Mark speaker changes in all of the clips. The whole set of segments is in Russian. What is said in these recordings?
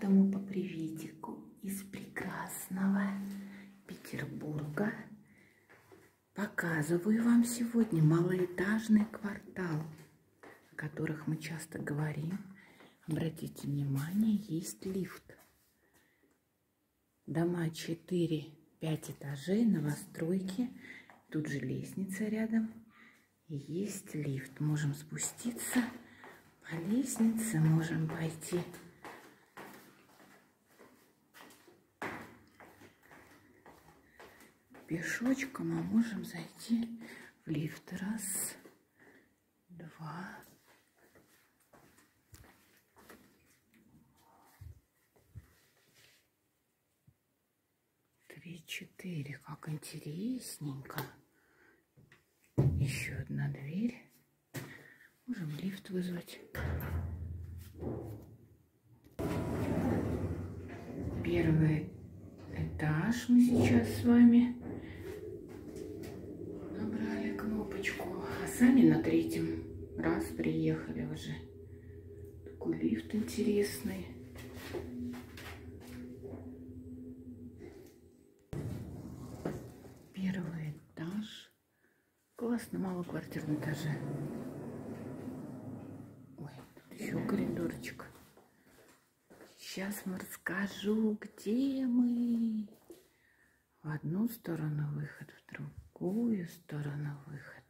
Speaker 1: каждому по приветику из прекрасного Петербурга. Показываю вам сегодня малоэтажный квартал, о которых мы часто говорим. Обратите внимание, есть лифт. Дома 4-5 этажей, новостройки. Тут же лестница рядом. И есть лифт. Можем спуститься по лестнице, можем пойти пешочком, а можем зайти в лифт. Раз, два, три, четыре. Как интересненько. Еще одна дверь. Можем лифт вызвать. Первый этаж мы сейчас с вами набрали кнопочку, а сами на 3-м раз приехали уже. Такой лифт интересный. Первый этаж. Классно, малоквартирный этаже. Ой, тут еще коридорчик. Сейчас вам расскажу, где мы. В одну сторону выход, в другую сторону выход.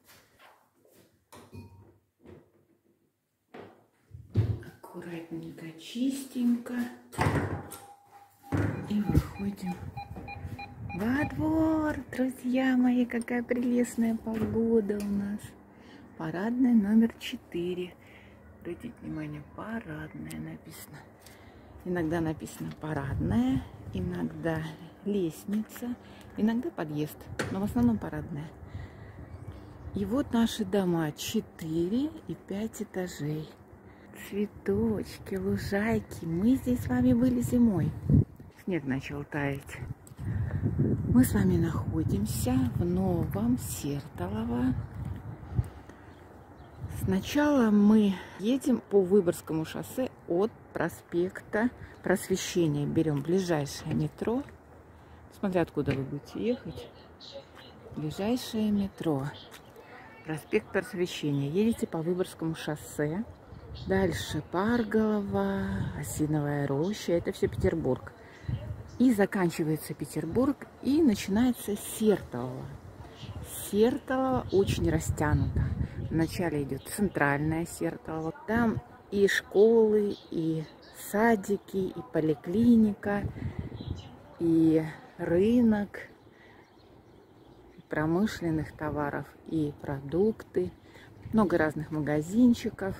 Speaker 1: Аккуратненько, чистенько. И выходим во двор. Друзья мои, какая прелестная погода у нас. Парадная номер 4. Обратите внимание, парадная написано. Иногда написано парадная, иногда лестница, иногда подъезд, но в основном парадная. И вот наши дома 4 и 5 этажей. Цветочки, лужайки. Мы здесь с вами были зимой. Снег начал таять. Мы с вами находимся в Новом Сертолово. Сначала мы едем по Выборгскому шоссе от проспекта Просвещения. Берем ближайшее метро. Смотря откуда вы будете ехать. Ближайшее метро. Проспект Просвещения. Едете по Выборгскому шоссе. Дальше Парголово, Осиновая роща. Это все Петербург. И заканчивается Петербург. И начинается Сертолово. Сертолово очень растянуто. Вначале идет центральное Сертолово. Там и школы, и садики, и поликлиника, и рынок, и промышленных товаров, и продукты. Много разных магазинчиков.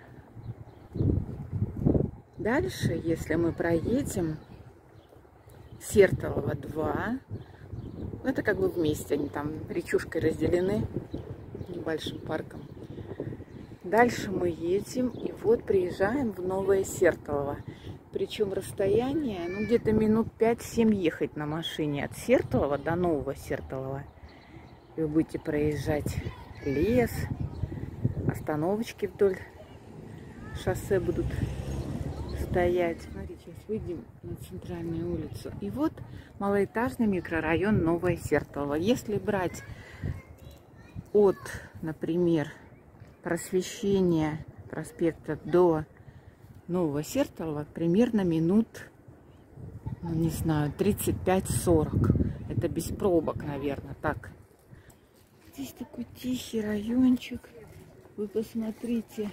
Speaker 1: Дальше, если мы проедем, Сертолово 2, это как бы вместе, они там речушкой разделены небольшим парком. Дальше мы едем, и вот приезжаем в Новое Сертолово. Причем расстояние, ну, где-то минут 5-7 ехать на машине от Сертолова до Нового Сертолова. И вы будете проезжать лес, остановочки вдоль шоссе будут стоять. Смотрите, сейчас выйдем на центральную улицу. И вот малоэтажный микрорайон Новое Сертолово. Если брать от, например, Просвещения проспекта до Нового Сертолова, примерно минут, ну, не знаю, 35-40. Это без пробок, наверное, так. Здесь такой тихий райончик. Вы посмотрите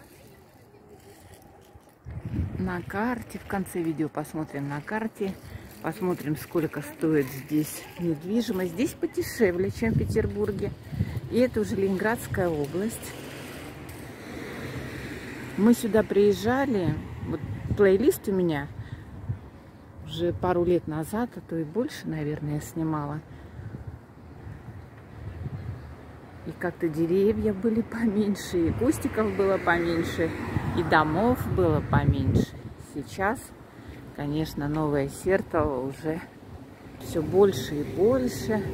Speaker 1: на карте. В конце видео посмотрим на карте. Посмотрим, сколько стоит здесь недвижимость. Здесь подешевле, чем в Петербурге. И это уже Ленинградская область. Мы сюда приезжали. Вот плейлист у меня уже пару лет назад, а то и больше, наверное, я снимала. И как-то деревья были поменьше, и кустиков было поменьше, и домов было поменьше. Сейчас, конечно, Новое Сертолово уже все больше и больше.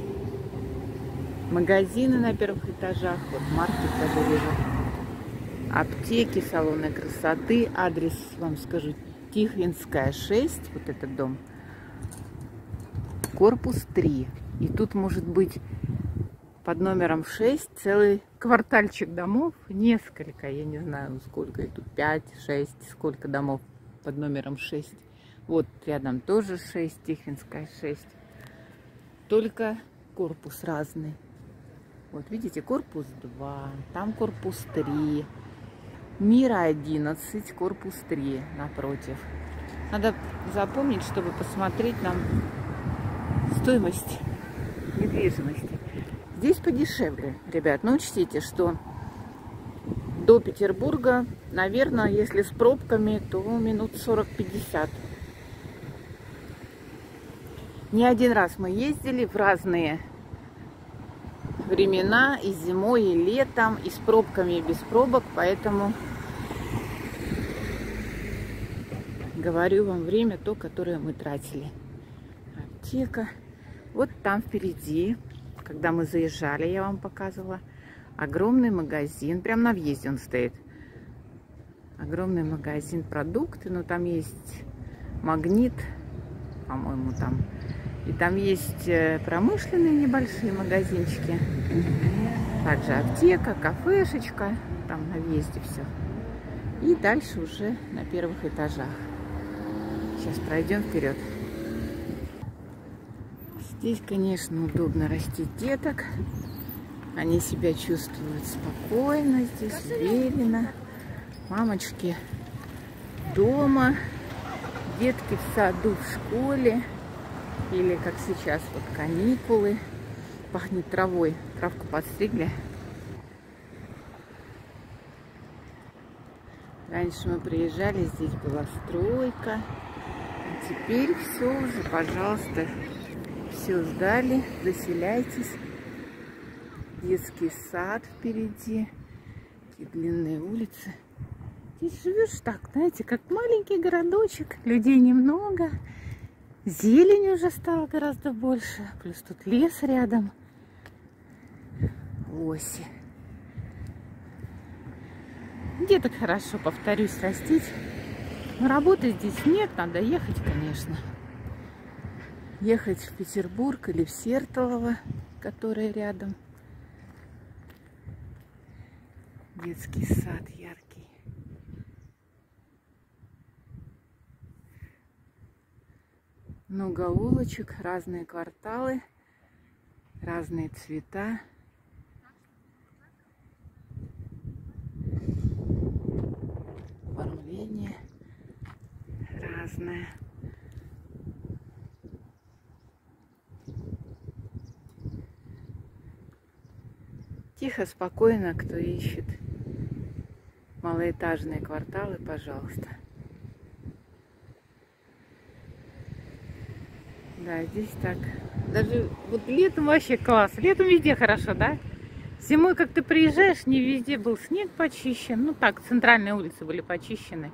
Speaker 1: Магазины на первых этажах, вот маркет даже вижу. Аптеки, салоны красоты. Адрес вам скажу: Тихвинская 6, вот этот дом, корпус 3. И тут может быть под номером 6 целый квартальчик домов, несколько, я не знаю, сколько, и тут 5, 6, сколько домов под номером 6. Вот рядом тоже 6, Тихвинская 6, только корпус разный. Вот видите, корпус 2, там корпус 3, Мира 11, корпус 3 напротив. Надо запомнить, чтобы посмотреть нам стоимость недвижимости. Здесь подешевле, ребят. Но учтите, что до Петербурга, наверное, если с пробками, то минут 40-50. Не один раз мы ездили в разные времена, и зимой, и летом, и с пробками, и без пробок, поэтому говорю вам время то, которое мы тратили. Аптека. Вот там впереди, когда мы заезжали, я вам показывала, огромный магазин, прям на въезде он стоит. Огромный магазин продукты, но там есть Магнит, по-моему, там. И там есть промышленные небольшие магазинчики. Также аптека, кафешечка. Там на въезде все. И дальше уже на первых этажах. Сейчас пройдем вперед. Здесь, конечно, удобно растить деток. Они себя чувствуют спокойно. Здесь уверенно. Мамочки дома. Детки в саду, в школе. Или, как сейчас, вот каникулы. Пахнет травой. Травку подстригли. Раньше мы приезжали, здесь была стройка. А теперь все уже, пожалуйста, все сдали. Заселяйтесь. Детский сад впереди. Такие длинные улицы. Здесь живешь так, знаете, как маленький городочек. Людей немного. Зелень уже стала гораздо больше. Плюс тут лес рядом. Лоси. Деток хорошо, повторюсь, растить. Но работы здесь нет, надо ехать, конечно. Ехать в Петербург или в Сертолово, которое рядом. Детский сад яркий. Много улочек, разные кварталы, разные цвета. Оформление разное. Тихо, спокойно, кто ищет малоэтажные кварталы, пожалуйста. Да, здесь так. Даже вот летом вообще класс. Летом везде хорошо, да? Зимой, как ты приезжаешь, не везде был снег почищен. Ну так, центральные улицы были почищены.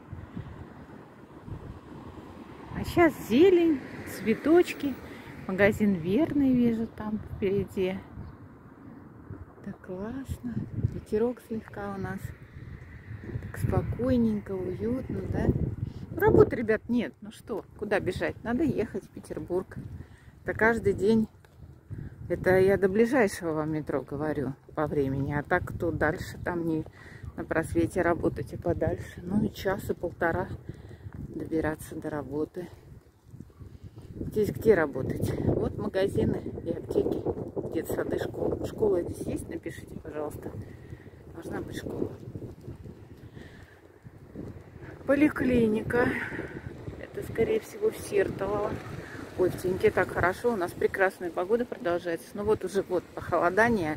Speaker 1: А сейчас зелень, цветочки. Магазин Верный вижу там впереди. Так классно. Ветерок слегка у нас. Так спокойненько, уютно, да? Работы, ребят, нет. Ну что, куда бежать? Надо ехать в Петербург. Это каждый день. Это я до ближайшего вам метро говорю по времени. А так, кто дальше, там не на Просвете работать, и подальше. Ну и час и полтора добираться до работы. Здесь где работать? Вот магазины и аптеки, детсады, школы. Школа здесь есть? Напишите, пожалуйста. Должна быть школа. Поликлиника. Это, скорее всего, в Сертолово. Ой, в Теньке так хорошо. У нас прекрасная погода продолжается. Ну вот уже вот похолодание.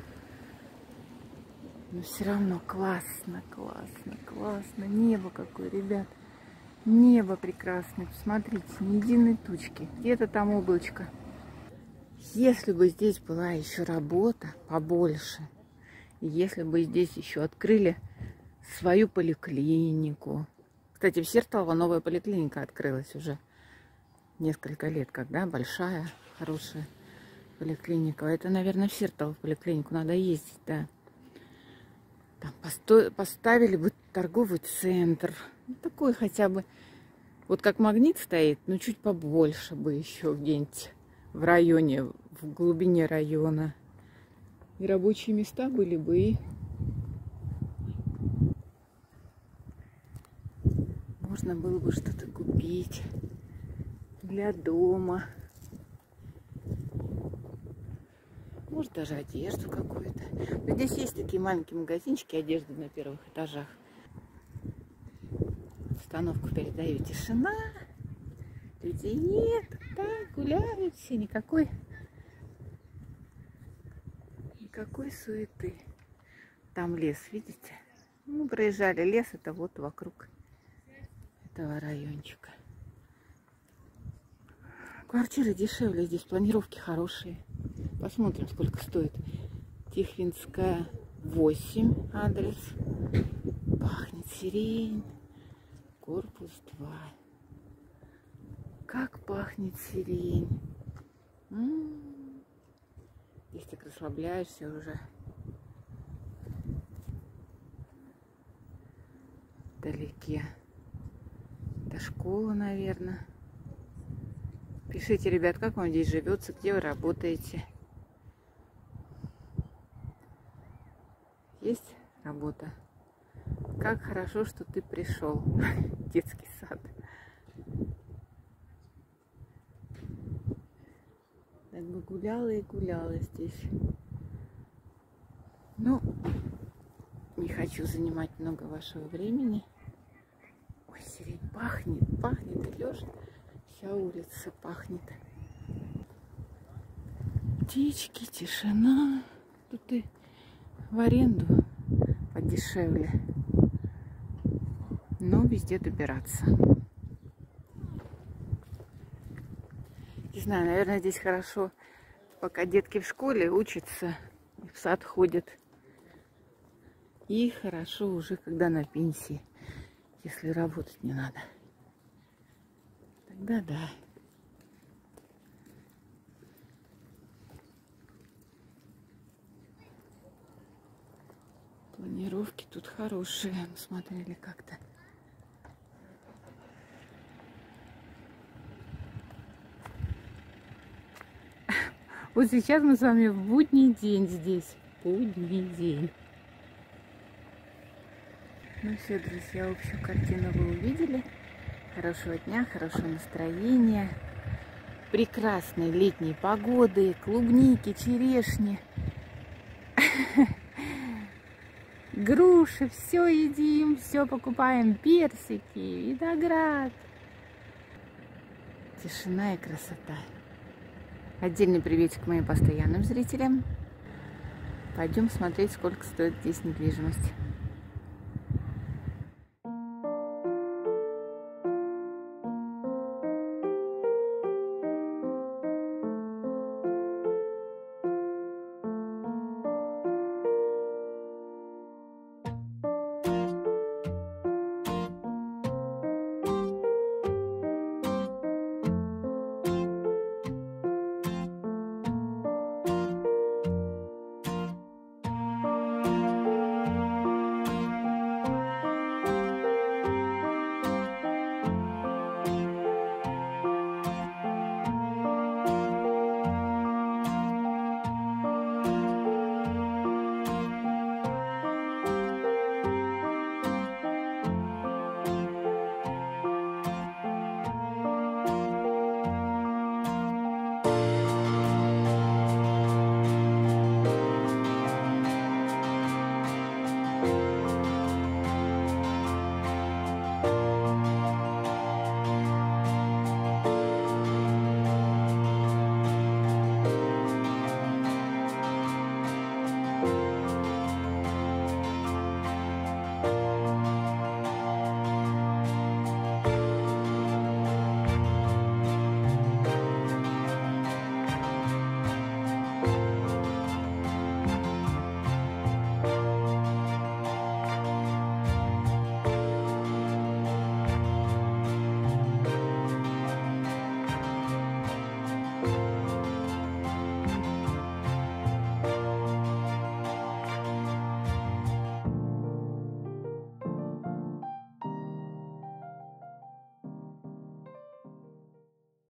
Speaker 1: Но все равно классно, классно, классно. Небо какое, ребят. Небо прекрасное. Посмотрите, ни единой тучки. Где-то там облачко. Если бы здесь была еще работа побольше, и если бы здесь еще открыли свою поликлинику. Кстати, в Сертолово новая поликлиника открылась уже несколько лет, когда большая, хорошая поликлиника. Это, наверное, в Сертолово в поликлинику надо ездить, да. Там поставили бы торговый центр. Такой хотя бы Вот как Магнит стоит, но чуть побольше бы еще где-нибудь в районе, в глубине района. И рабочие места были бы, и можно было бы что-то купить для дома. Может, даже одежду какую-то. Но здесь есть такие маленькие магазинчики одежды на первых этажах. Остановку передаю, тишина. Людей нет, так гуляют все, никакой суеты. Там лес, видите? Мы проезжали лес, это вот вокруг этого райончика. Квартиры дешевле здесь, планировки хорошие. Посмотрим, сколько стоит. Тихвинская, 8 адрес. Пахнет сирень. Корпус 2. Как пахнет сирень. Здесь так расслабляешься уже. Вдалеке. Это школа, наверное. Пишите, ребят, как вам здесь живется, где вы работаете. Есть работа? Как хорошо, что ты пришел. Детский сад. Так бы гуляла и гуляла здесь. Ну, не хочу занимать много вашего времени. Ой, сирень пахнет, идешь, вся улица пахнет. Птички, тишина. Тут и в аренду подешевле. Но везде добираться. Не знаю, наверное, здесь хорошо, пока детки в школе учатся, в сад ходят. И хорошо уже, когда на пенсии, если работать не надо. Тогда да. Планировки тут хорошие, мы смотрели как-то. Вот сейчас мы с вами в будний день здесь. Будний день. Ну все, друзья, общую картину вы увидели. Хорошего дня, хорошего настроения. Прекрасной летней погоды. Клубники, черешни. Груши. Все едим, все покупаем. Персики, виноград. Тишина и красота. Отдельный приветик моим постоянным зрителям. Пойдем смотреть, сколько стоит здесь недвижимость.